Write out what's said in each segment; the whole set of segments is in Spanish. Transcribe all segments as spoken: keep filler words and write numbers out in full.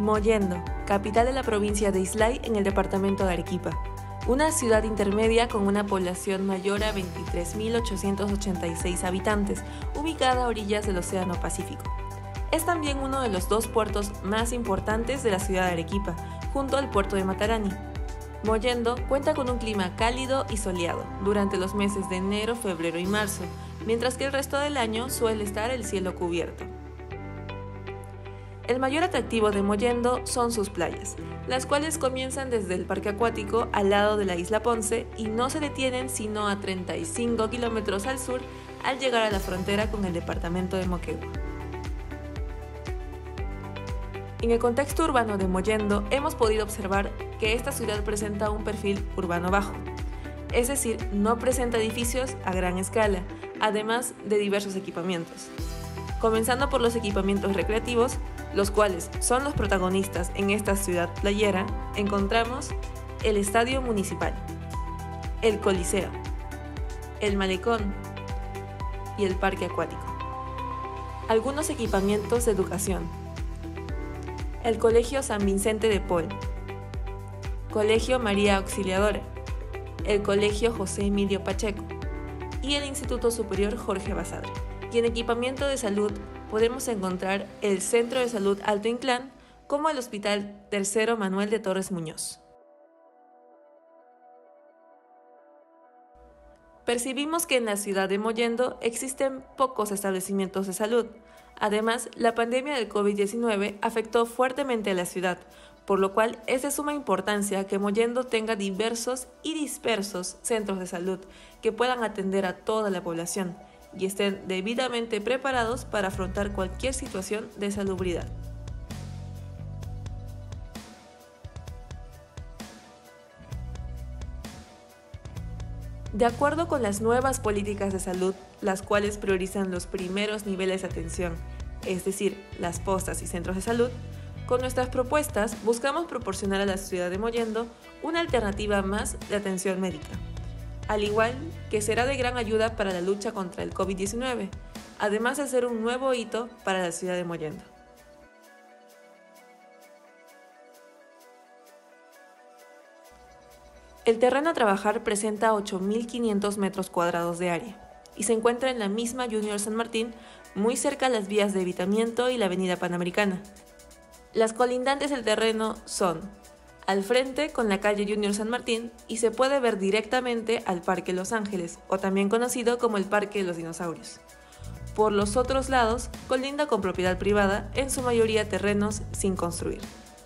Mollendo, capital de la provincia de Islay en el departamento de Arequipa. Una ciudad intermedia con una población mayor a veintitrés mil ochocientos ochenta y seis habitantes, ubicada a orillas del Océano Pacífico. Es también uno de los dos puertos más importantes de la ciudad de Arequipa, junto al puerto de Matarani. Mollendo cuenta con un clima cálido y soleado durante los meses de enero, febrero y marzo, mientras que el resto del año suele estar el cielo cubierto. El mayor atractivo de Mollendo son sus playas, las cuales comienzan desde el parque acuático al lado de la isla Ponce y no se detienen sino a treinta y cinco kilómetros al sur al llegar a la frontera con el departamento de Moquegua. En el contexto urbano de Mollendo hemos podido observar que esta ciudad presenta un perfil urbano bajo, es decir, no presenta edificios a gran escala, además de diversos equipamientos. Comenzando por los equipamientos recreativos, los cuales son los protagonistas en esta ciudad playera, encontramos el Estadio Municipal, el Coliseo, el Malecón y el Parque Acuático. Algunos equipamientos de educación: el Colegio San Vicente de Paul, Colegio María Auxiliadora, el Colegio José Emilio Pacheco y el Instituto Superior Jorge Basadre. Y en equipamiento de salud podemos encontrar el Centro de Salud Alto Inclán como el Hospital Tercero Manuel de Torres Muñoz. Percibimos que en la ciudad de Mollendo existen pocos establecimientos de salud. Además, la pandemia del COVID diecinueve afectó fuertemente a la ciudad, por lo cual es de suma importancia que Mollendo tenga diversos y dispersos centros de salud que puedan atender a toda la población y estén debidamente preparados para afrontar cualquier situación de salubridad. De acuerdo con las nuevas políticas de salud, las cuales priorizan los primeros niveles de atención, es decir, las postas y centros de salud, con nuestras propuestas buscamos proporcionar a la ciudad de Mollendo una alternativa más de atención médica, al igual que será de gran ayuda para la lucha contra el COVID diecinueve, además de ser un nuevo hito para la ciudad de Mollendo. El terreno a trabajar presenta ocho mil quinientos metros cuadrados de área y se encuentra en la misma Junior San Martín, muy cerca a las vías de evitamiento y la avenida Panamericana. Las colindantes del terreno son al frente con la calle Junior San Martín y se puede ver directamente al Parque Los Ángeles, o también conocido como el Parque de los Dinosaurios. Por los otros lados, colinda con propiedad privada, en su mayoría terrenos sin construir.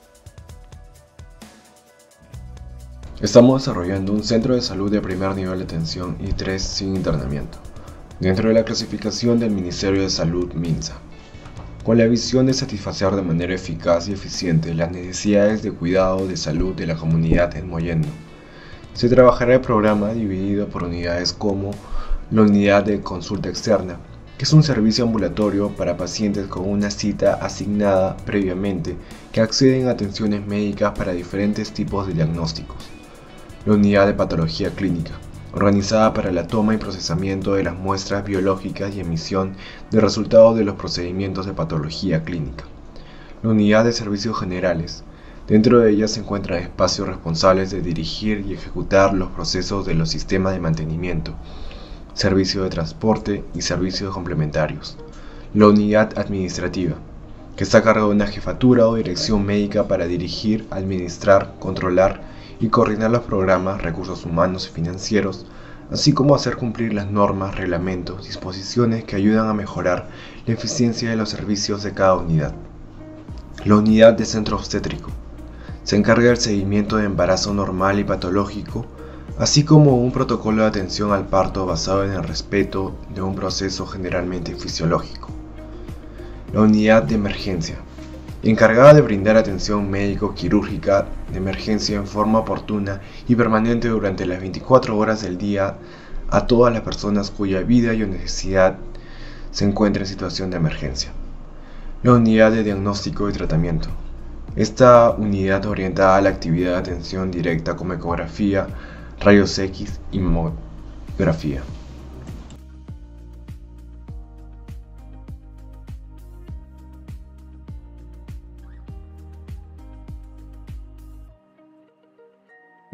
Estamos desarrollando un centro de salud de primer nivel de atención y tres sin internamiento, dentro de la clasificación del Ministerio de Salud MINSA, con la visión de satisfacer de manera eficaz y eficiente las necesidades de cuidado de salud de la comunidad en Mollendo. Se trabajará el programa dividido por unidades como la unidad de consulta externa, que es un servicio ambulatorio para pacientes con una cita asignada previamente que acceden a atenciones médicas para diferentes tipos de diagnósticos. La unidad de patología clínica, organizada para la toma y procesamiento de las muestras biológicas y emisión de resultados de los procedimientos de patología clínica. La unidad de servicios generales. Dentro de ella se encuentran espacios responsables de dirigir y ejecutar los procesos de los sistemas de mantenimiento, servicio de transporte y servicios complementarios. La unidad administrativa, que está a cargo de una jefatura o dirección médica para dirigir, administrar, controlar y coordinar los programas, recursos humanos y financieros, así como hacer cumplir las normas, reglamentos, disposiciones que ayudan a mejorar la eficiencia de los servicios de cada unidad. La unidad de centro obstétrico se encarga del seguimiento de embarazo normal y patológico, así como un protocolo de atención al parto basado en el respeto de un proceso generalmente fisiológico. La unidad de emergencia, encargada de brindar atención médico-quirúrgica de emergencia en forma oportuna y permanente durante las veinticuatro horas del día a todas las personas cuya vida y o necesidad se encuentra en situación de emergencia. La unidad de diagnóstico y tratamiento. Esta unidad orientada a la actividad de atención directa como ecografía, rayos X y mamografía.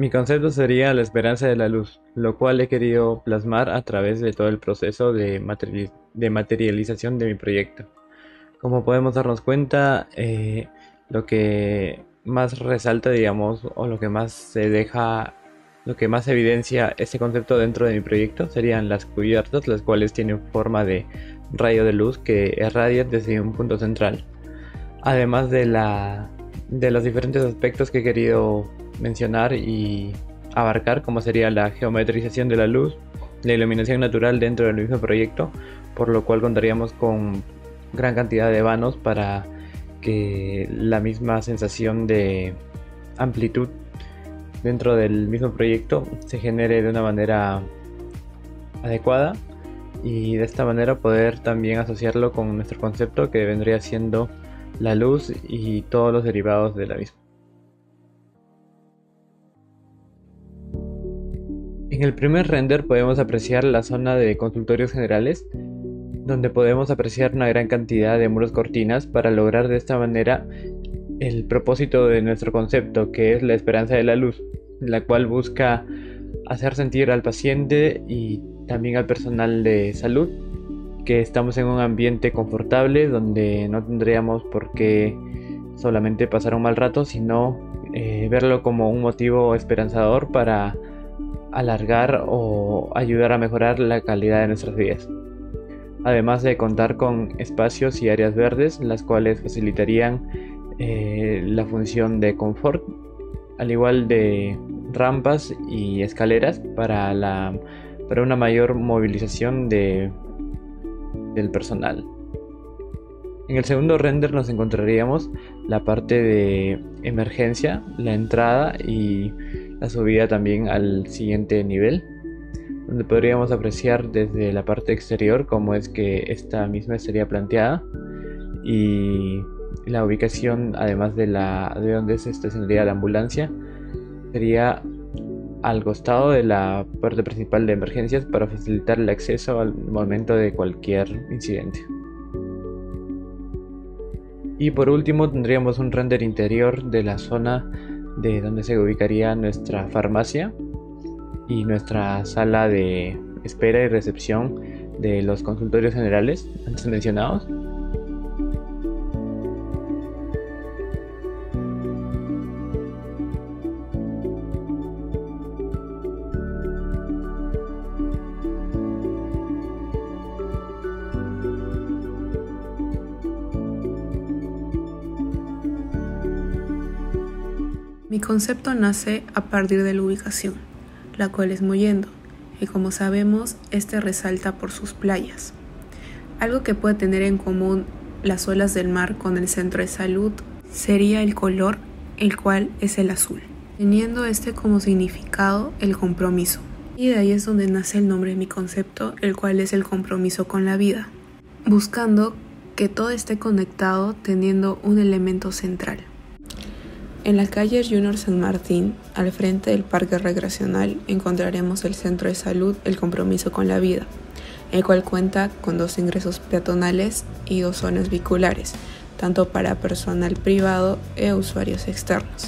Mi concepto sería la esperanza de la luz, lo cual he querido plasmar a través de todo el proceso de, materializ- de materialización de mi proyecto. Como podemos darnos cuenta, eh, lo que más resalta, digamos, o lo que más se deja, lo que más evidencia este concepto dentro de mi proyecto serían las cubiertas, las cuales tienen forma de rayo de luz que irradia desde un punto central. Además de, la, de los diferentes aspectos que he querido mencionar y abarcar, como sería la geometrización de la luz, la iluminación natural dentro del mismo proyecto, por lo cual contaríamos con gran cantidad de vanos para que la misma sensación de amplitud dentro del mismo proyecto se genere de una manera adecuada, y de esta manera poder también asociarlo con nuestro concepto, que vendría siendo la luz y todos los derivados de la misma. En el primer render podemos apreciar la zona de consultorios generales, donde podemos apreciar una gran cantidad de muros cortinas para lograr de esta manera el propósito de nuestro concepto, que es la esperanza de la luz, la cual busca hacer sentir al paciente y también al personal de salud que estamos en un ambiente confortable, donde no tendríamos por qué solamente pasar un mal rato, sino eh, verlo como un motivo esperanzador para alargar o ayudar a mejorar la calidad de nuestras vidas. Además de contar con espacios y áreas verdes, las cuales facilitarían eh, la función de confort, al igual de rampas y escaleras para, la, para una mayor movilización de, del personal. En el segundo render nos encontraríamos la parte de emergencia, la entrada y la subida también al siguiente nivel, donde podríamos apreciar desde la parte exterior cómo es que esta misma estaría planteada, y la ubicación, además de, la, de donde se estacionaría la ambulancia, sería al costado de la puerta principal de emergencias para facilitar el acceso al momento de cualquier incidente. Y por último tendríamos un render interior de la zona de donde se ubicaría nuestra farmacia y nuestra sala de espera y recepción de los consultorios generales antes mencionados. Mi concepto nace a partir de la ubicación, la cual es Mollendo, y como sabemos, este resalta por sus playas. Algo que puede tener en común las olas del mar con el centro de salud sería el color, el cual es el azul, teniendo este como significado el compromiso. Y de ahí es donde nace el nombre de mi concepto, el cual es el compromiso con la vida, buscando que todo esté conectado teniendo un elemento central. En la calle Junior San Martín, al frente del parque recreacional, encontraremos el centro de salud El Compromiso con la Vida, el cual cuenta con dos ingresos peatonales y dos zonas vehiculares, tanto para personal privado e usuarios externos.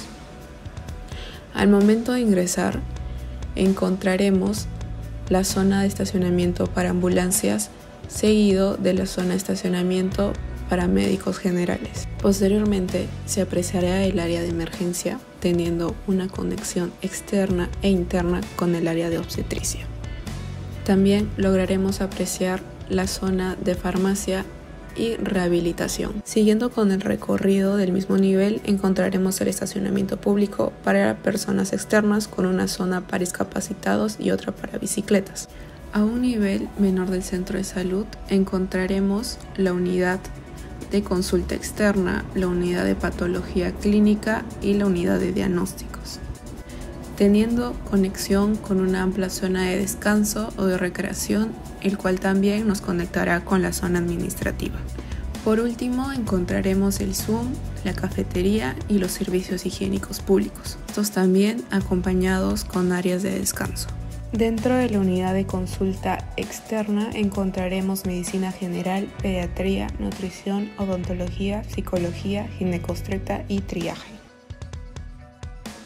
Al momento de ingresar, encontraremos la zona de estacionamiento para ambulancias, seguido de la zona de estacionamiento para médicos generales. Posteriormente se apreciará el área de emergencia, teniendo una conexión externa e interna con el área de obstetricia. También lograremos apreciar la zona de farmacia y rehabilitación. Siguiendo con el recorrido del mismo nivel, encontraremos el estacionamiento público para personas externas, con una zona para discapacitados y otra para bicicletas. A un nivel menor del centro de salud encontraremos la unidad de consulta externa, la unidad de patología clínica y la unidad de diagnósticos, teniendo conexión con una amplia zona de descanso o de recreación, el cual también nos conectará con la zona administrativa. Por último, encontraremos el Zoom, la cafetería y los servicios higiénicos públicos, estos también acompañados con áreas de descanso. Dentro de la unidad de consulta externa encontraremos medicina general, pediatría, nutrición, odontología, psicología, ginecobstetra y triaje.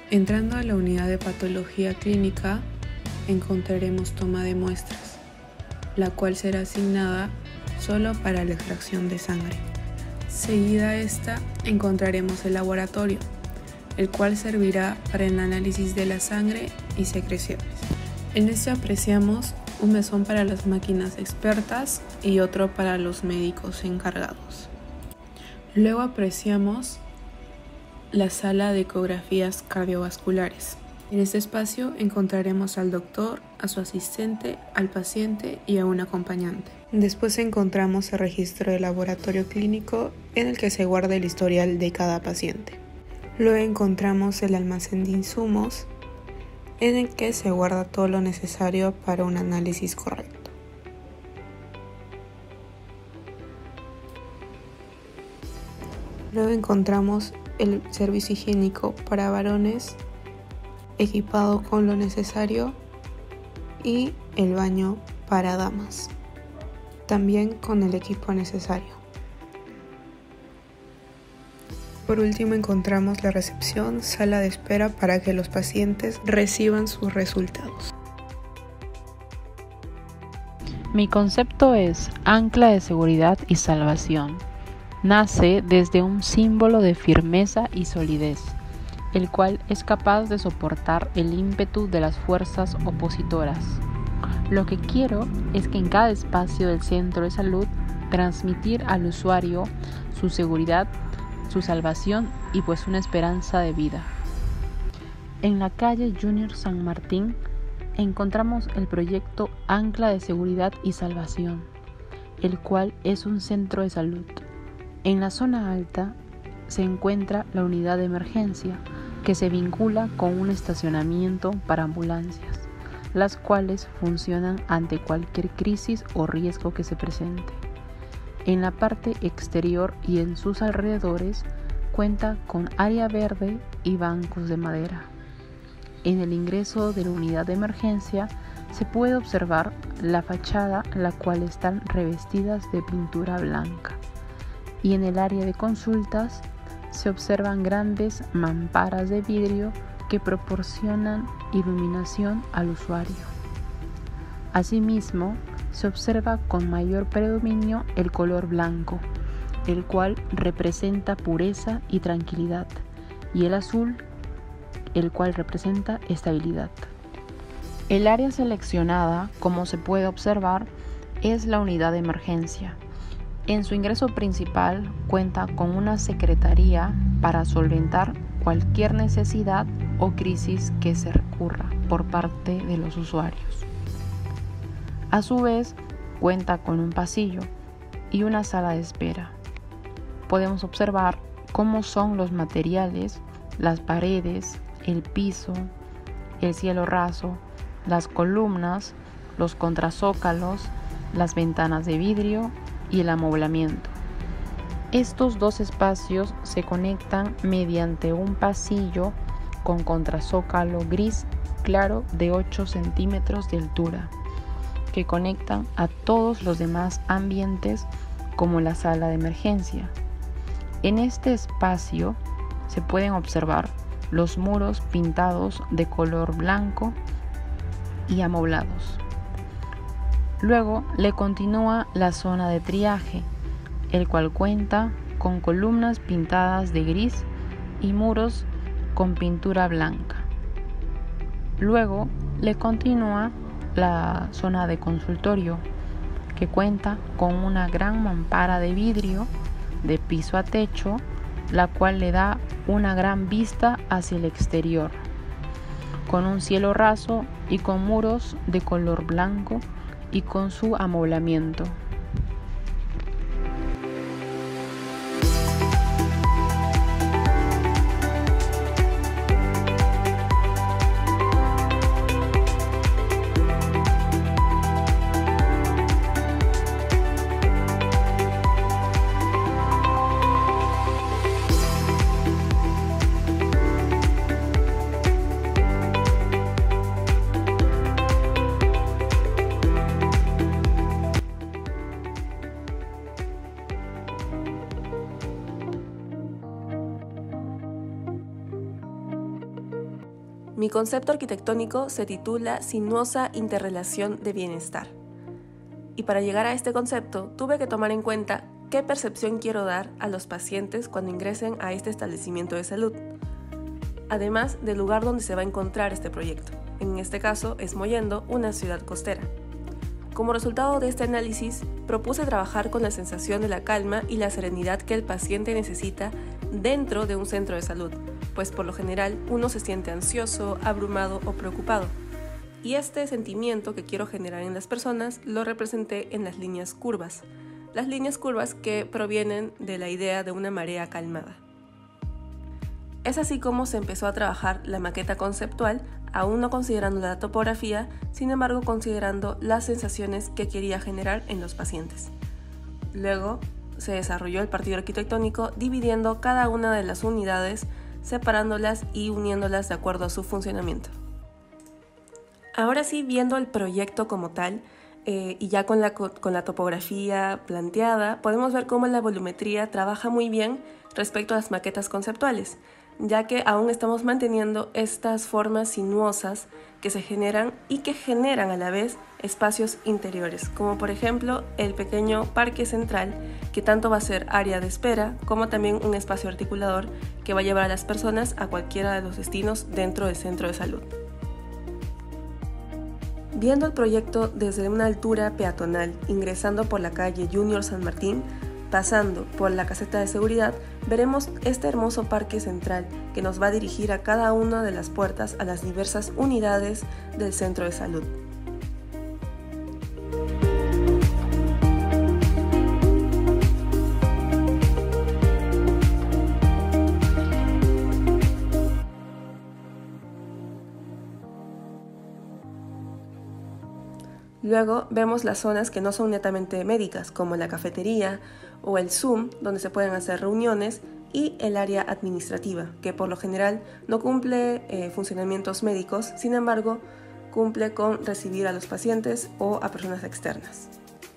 Entrando a la unidad de patología clínica, encontraremos toma de muestras, la cual será asignada solo para la extracción de sangre. Seguida a esta, encontraremos el laboratorio, el cual servirá para el análisis de la sangre y secreciones. En este apreciamos un mesón para las máquinas expertas y otro para los médicos encargados. Luego apreciamos la sala de ecografías cardiovasculares. En este espacio encontraremos al doctor, a su asistente, al paciente y a un acompañante. Después encontramos el registro de laboratorio clínico en el que se guarda el historial de cada paciente. Luego encontramos el almacén de insumos en el que se guarda todo lo necesario para un análisis correcto. Luego encontramos el servicio higiénico para varones equipado con lo necesario y el baño para damas, también con el equipo necesario. Por último encontramos la recepción, sala de espera para que los pacientes reciban sus resultados. Mi concepto es ancla de seguridad y salvación. Nace desde un símbolo de firmeza y solidez, el cual es capaz de soportar el ímpetu de las fuerzas opositoras. Lo que quiero es que en cada espacio del centro de salud transmitir al usuario su seguridad, su salvación y pues una esperanza de vida. En la calle Junior San Martín encontramos el proyecto Ancla de Seguridad y Salvación, el cual es un centro de salud. En la zona alta se encuentra la unidad de emergencia, que se vincula con un estacionamiento para ambulancias, las cuales funcionan ante cualquier crisis o riesgo que se presente. En la parte exterior y en sus alrededores cuenta con área verde y bancos de madera. En el ingreso de la unidad de emergencia se puede observar la fachada, la cual están revestidas de pintura blanca, y en el área de consultas se observan grandes mamparas de vidrio que proporcionan iluminación al usuario. Asimismo, se observa con mayor predominio el color blanco, el cual representa pureza y tranquilidad, y el azul, el cual representa estabilidad. El área seleccionada, como se puede observar, es la unidad de emergencia. En su ingreso principal cuenta con una secretaría para solventar cualquier necesidad o crisis que se recurra por parte de los usuarios. A su vez, cuenta con un pasillo y una sala de espera. Podemos observar cómo son los materiales, las paredes, el piso, el cielo raso, las columnas, los contrazócalos, las ventanas de vidrio y el amoblamiento. Estos dos espacios se conectan mediante un pasillo con contrazócalo gris claro de ocho centímetros de altura, que conectan a todos los demás ambientes como la sala de emergencia. En este espacio se pueden observar los muros pintados de color blanco y amoblados. Luego le continúa la zona de triaje, el cual cuenta con columnas pintadas de gris y muros con pintura blanca. Luego le continúa la zona de consultorio, que cuenta con una gran mampara de vidrio de piso a techo, la cual le da una gran vista hacia el exterior, con un cielo raso y con muros de color blanco y con su amoblamiento. Mi concepto arquitectónico se titula Sinuosa Interrelación de Bienestar. Y para llegar a este concepto, tuve que tomar en cuenta qué percepción quiero dar a los pacientes cuando ingresen a este establecimiento de salud, además del lugar donde se va a encontrar este proyecto. En este caso es Mollendo, una ciudad costera. Como resultado de este análisis, propuse trabajar con la sensación de la calma y la serenidad que el paciente necesita dentro de un centro de salud, pues por lo general uno se siente ansioso, abrumado o preocupado. Y este sentimiento que quiero generar en las personas lo representé en las líneas curvas, las líneas curvas que provienen de la idea de una marea calmada. Es así como se empezó a trabajar la maqueta conceptual, aún no considerando la topografía, sin embargo considerando las sensaciones que quería generar en los pacientes. Luego se desarrolló el partido arquitectónico dividiendo cada una de las unidades, separándolas y uniéndolas de acuerdo a su funcionamiento. Ahora sí, viendo el proyecto como tal, eh, y ya con la, con la topografía planteada, podemos ver cómo la volumetría trabaja muy bien respecto a las maquetas conceptuales, ya que aún estamos manteniendo estas formas sinuosas que se generan y que generan a la vez espacios interiores, como por ejemplo el pequeño parque central, que tanto va a ser área de espera, como también un espacio articulador que va a llevar a las personas a cualquiera de los destinos dentro del centro de salud. Viendo el proyecto desde una altura peatonal, ingresando por la calle Junior San Martín, pasando por la caseta de seguridad, veremos este hermoso parque central que nos va a dirigir a cada una de las puertas a las diversas unidades del centro de salud. Luego vemos las zonas que no son netamente médicas, como la cafetería o el Zoom, donde se pueden hacer reuniones, y el área administrativa, que por lo general no cumple eh, funcionamientos médicos, sin embargo, cumple con recibir a los pacientes o a personas externas.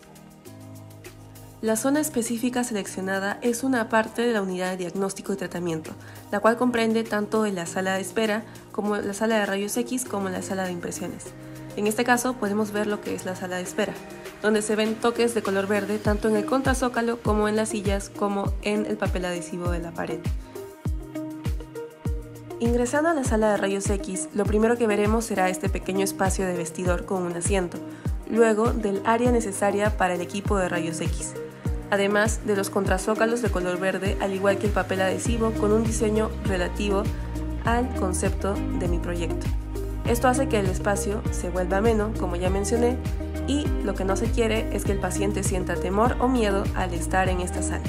La zona específica seleccionada es una parte de la unidad de diagnóstico y tratamiento, la cual comprende tanto en la sala de espera como la sala de rayos X como la sala de impresiones. En este caso podemos ver lo que es la sala de espera, donde se ven toques de color verde tanto en el contrazócalo como en las sillas como en el papel adhesivo de la pared. Ingresando a la sala de rayos X, lo primero que veremos será este pequeño espacio de vestidor con un asiento, luego del área necesaria para el equipo de rayos X, además de los contrazócalos de color verde, al igual que el papel adhesivo con un diseño relativo al concepto de mi proyecto. Esto hace que el espacio se vuelva ameno, como ya mencioné, y lo que no se quiere es que el paciente sienta temor o miedo al estar en esta sala.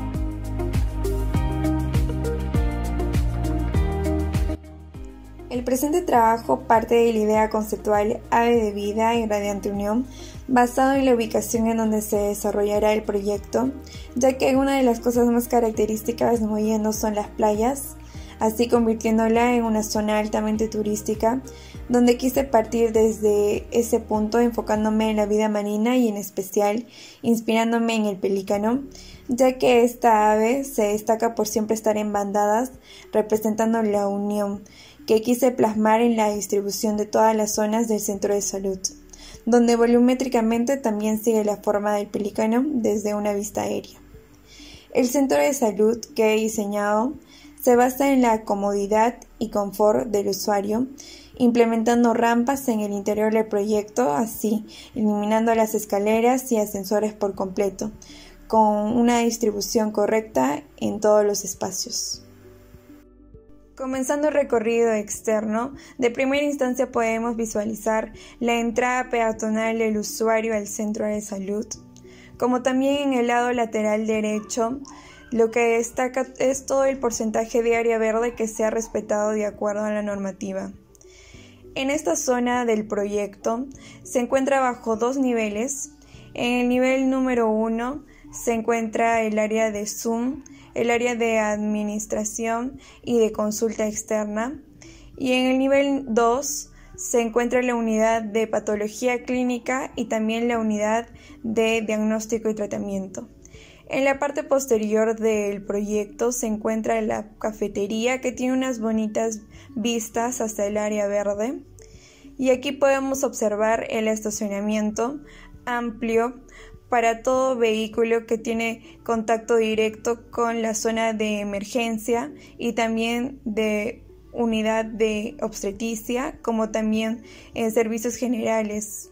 El presente trabajo parte de la idea conceptual Ave de Vida y Radiante Unión, basado en la ubicación en donde se desarrollará el proyecto, ya que una de las cosas más características de Mollendo son las playas, así convirtiéndola en una zona altamente turística, donde quise partir desde ese punto enfocándome en la vida marina y en especial inspirándome en el pelícano, ya que esta ave se destaca por siempre estar en bandadas, representando la unión, que quise plasmar en la distribución de todas las zonas del centro de salud, donde volumétricamente también sigue la forma del pelícano desde una vista aérea. El centro de salud que he diseñado se basa en la comodidad y confort del usuario, implementando rampas en el interior del proyecto, así eliminando las escaleras y ascensores por completo, con una distribución correcta en todos los espacios. Comenzando el recorrido externo, de primera instancia podemos visualizar la entrada peatonal del usuario al centro de salud, como también en el lado lateral derecho. Lo que destaca es todo el porcentaje de área verde que se ha respetado de acuerdo a la normativa. En esta zona del proyecto se encuentra bajo dos niveles. En el nivel número uno se encuentra el área de Zoom, el área de administración y de consulta externa. Y en el nivel dos se encuentra la unidad de patología clínica y también la unidad de diagnóstico y tratamiento. En la parte posterior del proyecto se encuentra la cafetería, que tiene unas bonitas vistas hasta el área verde. Y aquí podemos observar el estacionamiento amplio para todo vehículo que tiene contacto directo con la zona de emergencia y también de unidad de obstetricia, como también en servicios generales.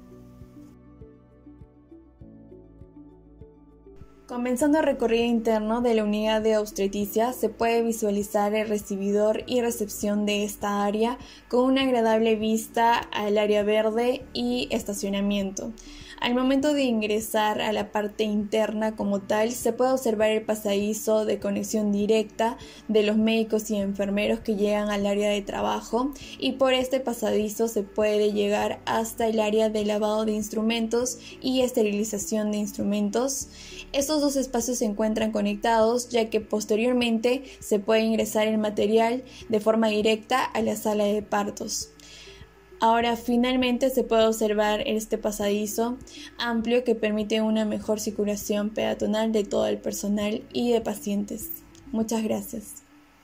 Comenzando el recorrido interno de la unidad de obstetricia, se puede visualizar el recibidor y recepción de esta área con una agradable vista al área verde y estacionamiento. Al momento de ingresar a la parte interna como tal, se puede observar el pasadizo de conexión directa de los médicos y enfermeros que llegan al área de trabajo, y por este pasadizo se puede llegar hasta el área de lavado de instrumentos y esterilización de instrumentos. Estos dos espacios se encuentran conectados, ya que posteriormente se puede ingresar el material de forma directa a la sala de partos. Ahora finalmente se puede observar este pasadizo amplio que permite una mejor circulación peatonal de todo el personal y de pacientes. Muchas gracias.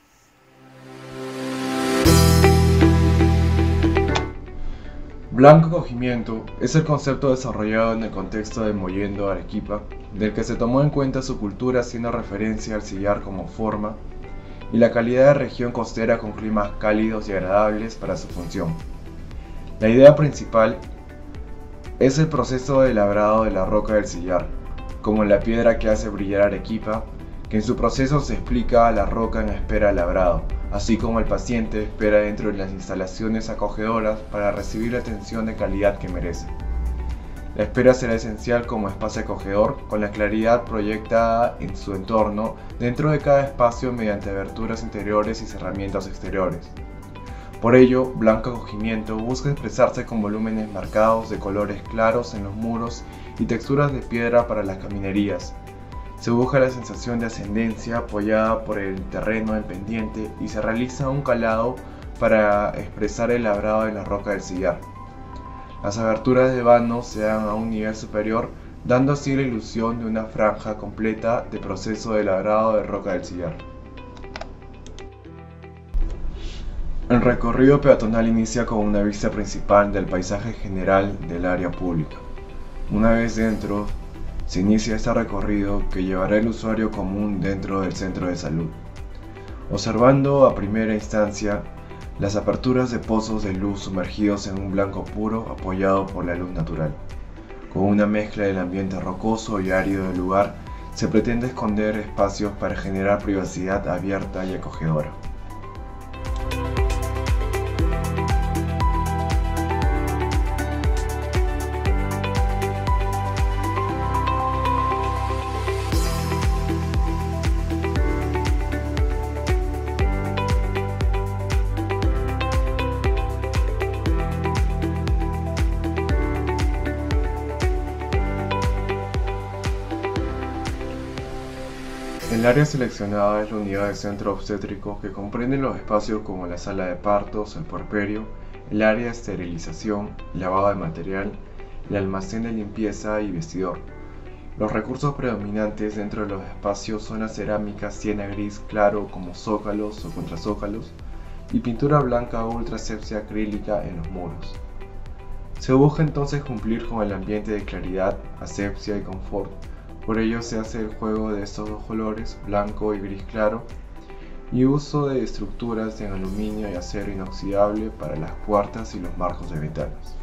Blanco acogimiento es el concepto desarrollado en el contexto de Mollendo, Arequipa, del que se tomó en cuenta su cultura haciendo referencia al sillar como forma y la calidad de región costera con climas cálidos y agradables para su función. La idea principal es el proceso de labrado de la roca del sillar, como la piedra que hace brillar Arequipa, que en su proceso se explica a la roca en espera de labrado, así como el paciente espera dentro de las instalaciones acogedoras para recibir la atención de calidad que merece. La espera será esencial como espacio acogedor, con la claridad proyectada en su entorno dentro de cada espacio mediante aberturas interiores y cerramientos exteriores. Por ello, Blanco acogimiento busca expresarse con volúmenes marcados de colores claros en los muros y texturas de piedra para las caminerías. Se busca la sensación de ascendencia apoyada por el terreno en pendiente y se realiza un calado para expresar el labrado de la roca del sillar. Las aberturas de vano se dan a un nivel superior, dando así la ilusión de una franja completa de proceso de labrado de roca del sillar. El recorrido peatonal inicia con una vista principal del paisaje general del área pública. Una vez dentro, se inicia este recorrido que llevará el usuario común dentro del centro de salud, observando a primera instancia las aperturas de pozos de luz sumergidos en un blanco puro apoyado por la luz natural. Con una mezcla del ambiente rocoso y árido del lugar, se pretende esconder espacios para generar privacidad abierta y acogedora. El área seleccionada es la unidad de centro obstétrico, que comprende los espacios como la sala de partos, el puerperio, el área de esterilización, lavado de material, el almacén de limpieza y vestidor. Los recursos predominantes dentro de los espacios son la cerámica siena gris claro como zócalos o contrazócalos y pintura blanca ultra asepsia acrílica en los muros. Se busca entonces cumplir con el ambiente de claridad, asepsia y confort. Por ello se hace el juego de estos dos colores, blanco y gris claro, y uso de estructuras en aluminio y acero inoxidable para las puertas y los marcos de ventanas.